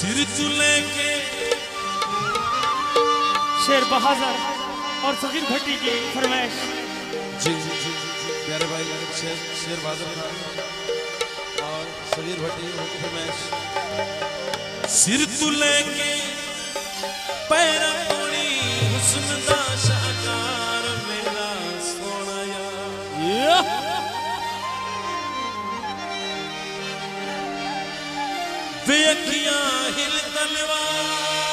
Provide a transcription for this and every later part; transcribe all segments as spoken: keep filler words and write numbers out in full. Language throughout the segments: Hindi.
सिर तू लेके शेर बहादुर और सगीर भट्टी की फरमाइश। जी जी जी प्यारे भाई शेर शेर बहादुर खान और सगीर भट्टी की फरमाइश। सिर तू लेके पैर तोड़ी हुस्न दा शाहकार मेरा सोना यार। वे अखियां हिल तलवार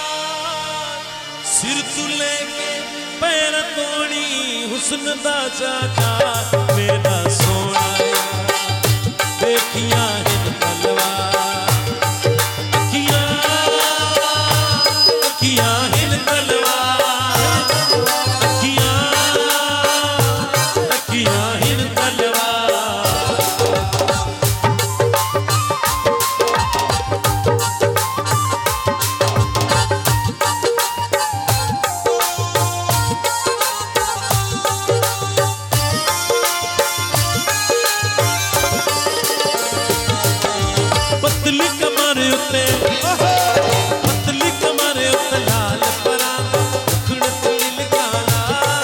सिर तू लेके पैर तोड़ी हुस्न दा चाचा मेरा सोना वे अखियां हिल तलवार अखियां अखियां हिल तलवार अखियां अखियां हिल तलवार। पतली कमर उते पतली कमर उते लाल परांदा उखड़ तिल काला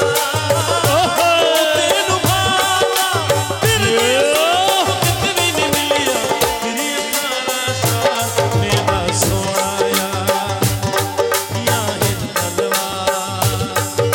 तेनू भाला तेरे कितनी नहीं मिलिया तेरी सारा साथ मेरा सोना यार या हिंद तलवार।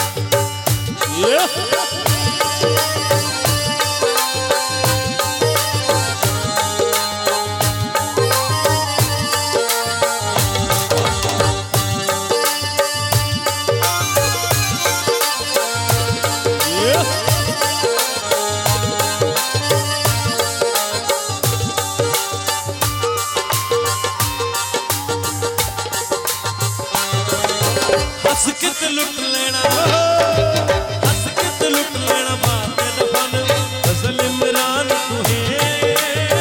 हस के ते लुट लेना हस के ते लुट लेना बात दफन गजल इमरान तू है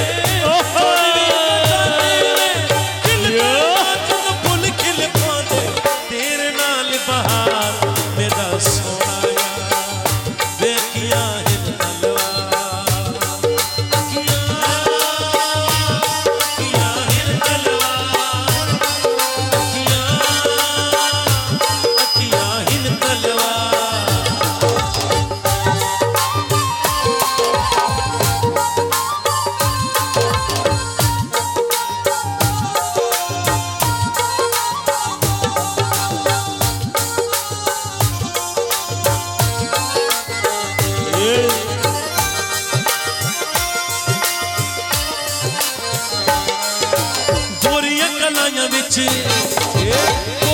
फुल खिल पौधे तेरे नाल बहार मेरा सोना यार बेकिया हिल तलवार अखियां अखियां हिल तलवार अखियां अखियां हिल तलवार। गोरियां कलाइयां विच